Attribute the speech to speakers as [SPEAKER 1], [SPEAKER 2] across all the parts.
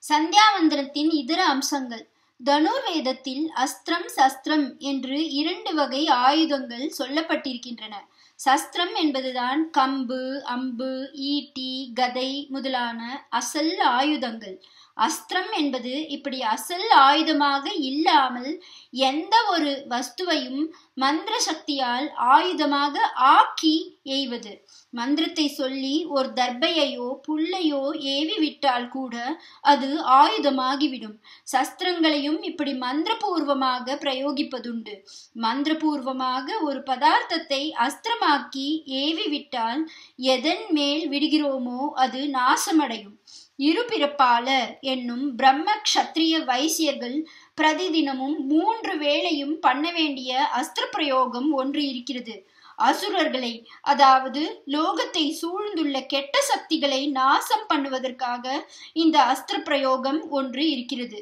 [SPEAKER 1] சந்தியாவந்தனத்தின் இதர அம்சங்கள். தனுர்வேதத்தில் அஸ்திரம் சஸ்திரம் என்று 2 வகை ஆயுதங்கள் சொல்லப்பட்டிருக்கின்றன. சஸ்திரம் என்பதுதான் கம்பு, அம்பு, ஈட்டி, கதை முதலான அசல் ஆயுதங்கள். அஸ்திரம் என்பது இப்படி அசல் ஆயுதமாக இல்லாமல் எந்த ஒரு வஸ்துவையும் மந்திர சக்தியால் ஆயுதமாக ஆக்கி எய்வது. மந்திரத்தை சொல்லி ஒரு தர்பையையோ புல்லையோ ஏவி விட்டால் கூட அது ஆயுதமாகிவிடும். சஸ்திரங்களையும் இப்படி மந்திரபூர்வமாக பிரயோகிப்பதுண்டு. மந்திரபூர்வமாக ஒரு பதார்த்தத்தை அஸ்திரமாக்கி ஏவி விட்டால் எதன் மேல் விடுகிறோமோ அது நாசமடையும். இருபிறப்பாளர் என்னும் பிரம்ம க்ஷத்ரிய வைசியர்கள் பிரதிதினமும் 3 வேளையும் பண்ண வேண்டிய அஸ்திர பிரயோகம் ஒன்று இருக்கிறது. அசுரர்களை, அதாவது லோகத்தை சூழ்ந்துள்ள கெட்ட சக்திகளை நாசம் பண்ணுவதற்காக இந்த அஸ்திர பிரயோகம் ஒன்று இருக்கிறது.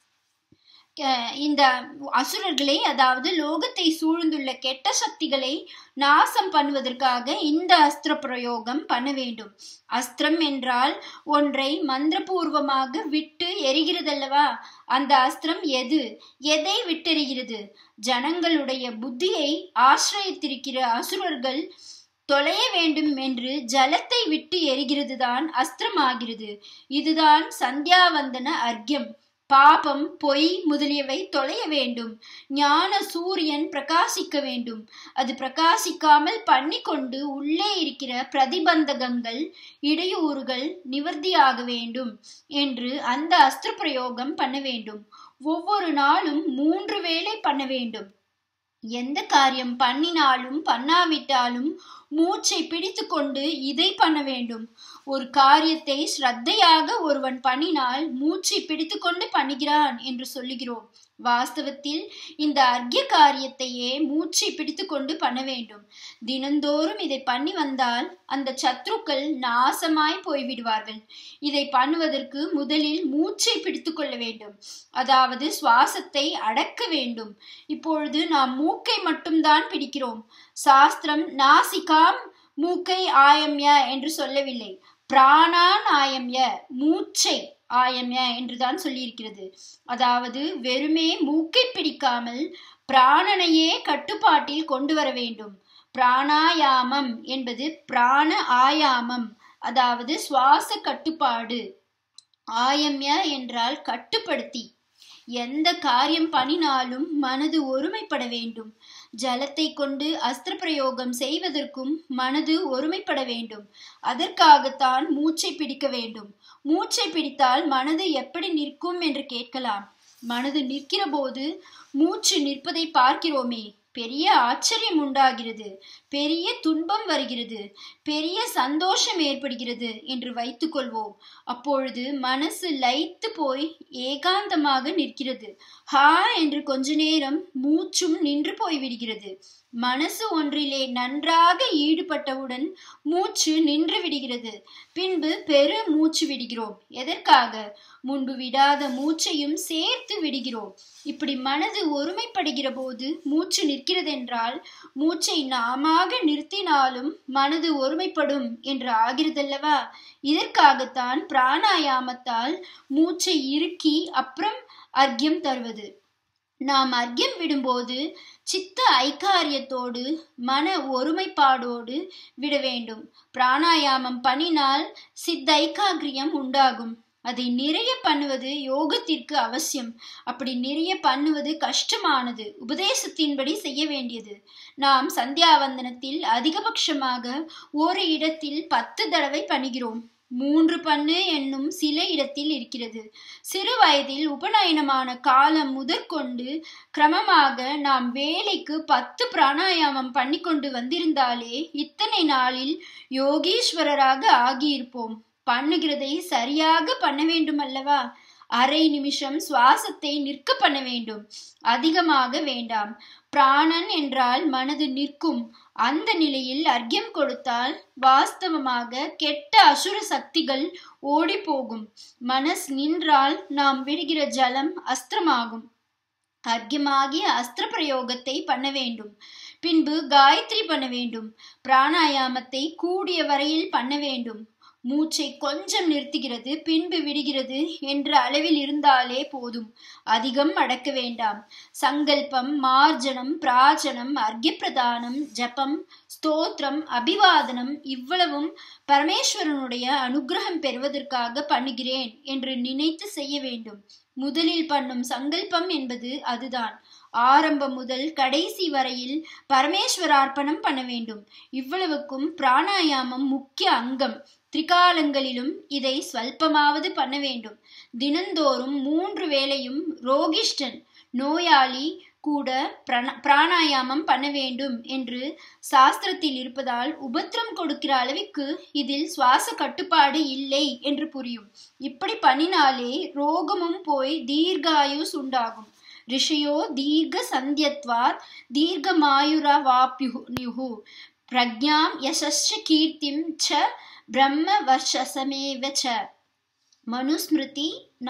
[SPEAKER 1] இந்த அசுரர்களை, அதாவது லோகத்தை சூழ்ந்துள்ள கெட்ட சக்திகளை நாசம் பண்ணுவதற்காக இந்த அஸ்திர பிரயோகம் பண்ண வேண்டும். அஸ்திரம் என்றால் ஒன்றை மந்திரபூர்வமாக விட்டு எரிகிறதல்லவா? அந்த அஸ்திரம் எதை விட்டெறிகிறது? ஜனங்களுடைய புத்தியை ஆசிரியத்திருக்கிற அசுரர்கள் தொலைய வேண்டும் என்று ஜலத்தை விட்டு எரிகிறதுதான் அஸ்திரமாகிறது. இதுதான் சந்தியாவந்தன அர்க்யம். பாபம், பொய் முதலியவை தொலைய வேண்டும். ஞான சூரியன் பிரகாசிக்க வேண்டும். அது பிரகாசிக்காமல் பண்ணிக்கொண்டு உள்ளே இருக்கிற பிரதிபந்தகங்கள், இடையூறுகள் நிவர்த்தியாக வேண்டும் என்று அந்த அஸ்திர பிரயோகம் பண்ண வேண்டும். ஒவ்வொரு நாளும் 3 வேளை பண்ண வேண்டும். எந்த காரியம் பண்ணினாலும் பண்ணாவிட்டாலும் மூச்சை பிடித்து கொண்டு இதை பண்ண வேண்டும். ஒரு காரியத்தை ஸ்ரத்தையாக ஒருவன் பண்ணினால் மூச்சை பிடித்து கொண்டு பண்ணுகிறான் என்று சொல்லுகிறோம். வாஸ்தவத்தில் இந்த அர்க்ய காரியத்தையே மூச்சை பிடித்து கொண்டு பண்ண வேண்டும். தினந்தோறும் இதை பண்ணி வந்தால் அந்த சத்ருக்கள் நாசமாய் போய்விடுவார்கள். இதை பண்ணுவதற்கு முதலில் மூச்சை பிடித்து கொள்ள வேண்டும், அதாவது சுவாசத்தை அடக்க வேண்டும். இப்பொழுது நாம் மூக்கை மட்டும்தான் பிடிக்கிறோம். சாஸ்திரம் நாசிகாம் மூக்கை ஆயம்ய என்று சொல்லவில்லை, பிராணான் ஆயம்ய, மூச்சை ஆயம்ய என்றுதான் சொல்லியிருக்கிறது. அதாவது வெறுமே மூக்கை பிடிக்காமல் பிராணனையே கட்டுப்பாட்டில் கொண்டு வர வேண்டும். பிராணாயாமம் என்பது பிராண ஆயாமம், அதாவது சுவாச கட்டுப்பாடு. ஆயம்ய என்றால் கட்டுப்படுத்தி. எந்த காரியம் பண்ணினாலும் மனது ஒருமைப்பட வேண்டும். ஜலத்தை கொண்டு அஸ்திர பிரயோகம் செய்வதற்கும் மனது ஒருமைப்பட வேண்டும். அதற்காகத்தான் மூச்சை பிடிக்க வேண்டும். மூச்சை பிடித்தால் மனது எப்படி நிற்கும் என்று கேட்கலாம். மனது நிற்கிற போது மூச்சு நிற்பதை பார்க்கிறோமே, பெரிய ஆச்சரியம் உண்டாகிறது, பெரிய துன்பம் வருகிறது, பெரிய சந்தோஷம் ஏற்படுகிறது என்று வைத்துக் கொள்வோம். அப்பொழுது மனசு லயித்து போய் ஏகாந்தமாக நிற்கிறது. ஹா என்று கொஞ்ச நேரம் மூச்சும் நின்று போய்விடுகிறது. மனசு ஒன்றிலே நன்றாக ஈடுபட்டவுடன் மூச்சு நின்று விடுகிறது. பின்பு பெரு மூச்சு விடுகிறோம். எதற்காக? முன்பு விடாத மூச்சையும் சேர்த்து விடுகிறோம். இப்படி மனது ஒருமைப்படுகிற போது மூச்சு நிற்கிறதென்றால் மூச்சை நாமாக நிறுத்தினாலும் மனது ஒருமைப்படும் என்று ஆகிறதல்லவா? இதற்காகத்தான் பிராணாயாமத்தால் மூச்சை இறுக்கி அப்புறம் அர்க்யம் தருவது. நாம் அர்க்யம் விடும்போது சித்த ஐக்காரியத்தோடு மன ஒருமைப்பாடோடு விட வேண்டும். பிராணாயாமம் பண்ணினால் சித்தைக்காகிரியம் உண்டாகும். அதை நிறைய பண்ணுவது யோகத்திற்கு அவசியம். அப்படி நிறைய பண்ணுவது கஷ்டமானது, உபதேசத்தின்படி செய்ய வேண்டியது. நாம் சந்தியாவந்தனத்தில் அதிகபட்சமாக ஒரு இடத்தில் 10 தடவை பண்ணுகிறோம். 3 பண்ணு என்னும் சில இடத்தில் இருக்கிறது. சிறு வயதில் உபநயனமான காலம் முதற்கொண்டு கிரமமாக நாம் வேலைக்கு 10 பிராணாயாமம் பண்ணி கொண்டு வந்திருந்தாலே இத்தனை நாளில் யோகீஸ்வரராக ஆகியிருப்போம். பண்ணுகிறதை சரியாக பண்ண வேண்டும் அல்லவா? அரை நிமிஷம் சுவாசத்தை நிற்க பண்ண வேண்டும், அதிகமாக வேண்டாம். பிராணன் என்றால் மனது நிற்கும். அந்த நிலையில் அர்க்யம் கொடுத்தால் வாஸ்தவமாக கெட்ட அசுர சக்திகள் ஓடி போகும். மனஸ் நின்றால் நாம் விடுகிற ஜலம் அஸ்திரமாகும். அர்க்யமாகிய அஸ்திர பிரயோகத்தை பண்ண வேண்டும். பின்பு காயத்ரி பண்ண வேண்டும். பிராணாயாமத்தை கூடிய வரையில் பண்ண வேண்டும். மூச்சை கொஞ்சம் நிறுத்துகிறது, பின்பு விடுகிறது என்ற அளவில் இருந்தாலே போதும். அதிகம் அடக்க வேண்டாம். சங்கல்பம், மார்ஜனம், பிராஜனம், அர்க்யப்பிரதானம், ஜபம், ஸ்தோத்திரம், அபிவாதனம் இவ்வளவும் பரமேஸ்வரனுடைய அனுகிரகம் பெறுவதற்காக பண்ணுகிறேன் என்று நினைத்து செய்ய வேண்டும். முதலில் பண்ணும் சங்கல்பம் என்பது அதுதான். ஆரம்பம் முதல் கடைசி வரையில் பரமேஸ்வரார்ப்பணம் பண்ண வேண்டும். இவ்வளவுக்கும் பிராணாயாமம் முக்கிய அங்கம். திரிகாலங்களிலும் இதை ஸ்வல்பமாவது பண்ண வேண்டும். தினந்தோறும் 3 வேளையும் ரோகிஷ்டன் நோயாளி கூட பிராணாயாமம் பண்ண வேண்டும் என்று சாஸ்திரத்தில் இருப்பதால் உபத்திரம் கொடுக்கிற அளவுக்கு இதில் சுவாச கட்டுப்பாடு இல்லை என்று புரியும். இப்படி பண்ணினாலே ரோகமும் போய் தீர்காயுஸ் உண்டாகும். ரிஷியோ தீர்க்க சந்தியத்வாத் தீர்க்கமாயுரவாப்யுஹு பிரக்ஞாம் யசஸ்ச கீர்த்திம் ச பிரம்ம வர்ஷசமேவ ச. மனுஸ்மிருதி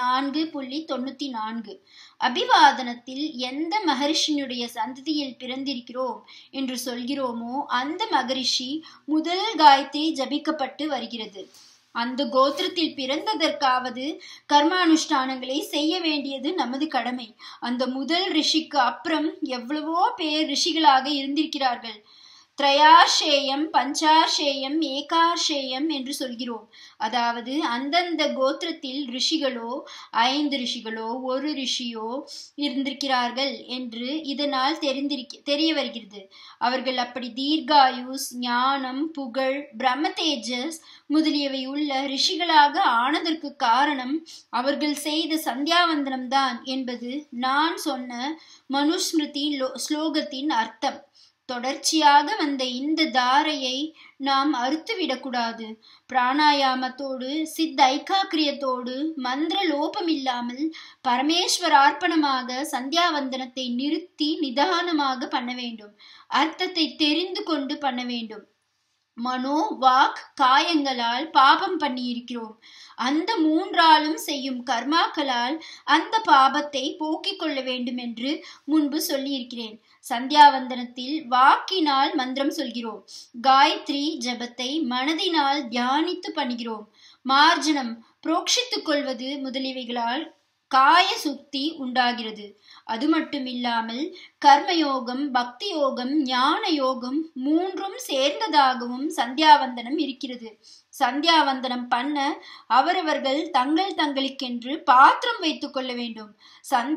[SPEAKER 1] 4.94. அபிவாதனத்தில் எந்த மகரிஷியினுடைய சந்ததியில் பிறந்திருக்கிறோம் என்று சொல்கிறோமோ அந்த மகரிஷி முதல் காயத்ரி ஜபிக்கப்பட்டு வருகிறது. அந்த கோத்திரத்தில் பிறந்ததற்காவது கர்மானுஷ்டானங்களை செய்ய வேண்டியது நமது கடமை. அந்த முதல் ரிஷிக்கு அப்புறம் எவ்வளவோ பேர் ரிஷிகளாக இருந்திருக்கிறார்கள். திரையார்ஷேயம், பஞ்சார்ஷேயம், ஏகார்ஷேயம் என்று சொல்கிறோம். அதாவது அந்தந்த கோத்திரத்தில் ரிஷிகளோ 5 ரிஷிகளோ 1 ரிஷியோ இருந்திருக்கிறார்கள் என்று இதனால் தெரிய வருகிறது. அவர்கள் அப்படி தீர்காயுஸ், ஞானம், புகழ், பிரம்ம தேஜஸ் முதலியவை உள்ள ரிஷிகளாக ஆனதற்கு காரணம் அவர்கள் செய்த சந்தியாவந்தனம் தான் என்பது நான் சொன்ன மனுஸ்மிருதி ஸ்லோகத்தின் அர்த்தம். தொடர்ச்சியாக வந்த இந்த தாரையை நாம் அறுத்துவிடக்கூடாது. பிராணாயாமத்தோடு சித்த ஐக்காக்கிரியத்தோடு மந்திர லோபம் இல்லாமல் பரமேஸ்வரார்ப்பணமாக சந்தியாவந்தனத்தை நிறுத்தி நிதானமாக பண்ண வேண்டும். அர்த்தத்தை தெரிந்து கொண்டு பண்ண வேண்டும். மனோ, வாக், காயங்களால் பாபம் பண்ணி இருக்கிறோம். அந்த 3ஆலும் செய்யும் கர்மாக்களால் அந்த பாபத்தை போக்கிக் கொள்ள வேண்டும் என்று முன்பு சொல்லியிருக்கிறேன். சந்தியாவந்தனத்தில் வாக்கினால் மந்திரம் சொல்கிறோம். காயத்ரி ஜபத்தை மனதினால் தியானித்து பண்ணுகிறோம். மார்ஜனம், புரோக்ஷித்துக் கொள்வது முதலியவைகளால் காய சுத்தி உண்டாகிறது. அது மட்டுமில்லாமல் கர்மயோகம், பக்தி யோகம், ஞான யோகம் 3ம் சேர்ந்ததாகவும் சந்தியாவந்தனம் இருக்கிறது. சந்தியாவந்தனம் பண்ண அவரவர்கள் தங்களுக்கென்று பாத்திரம் வைத்துக் கொள்ள வேண்டும்.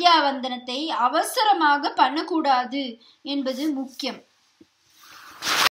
[SPEAKER 1] சந்தியாவந்தனத்தை அவசரமாக பண்ணக்கூடாது என்பது முக்கியம்.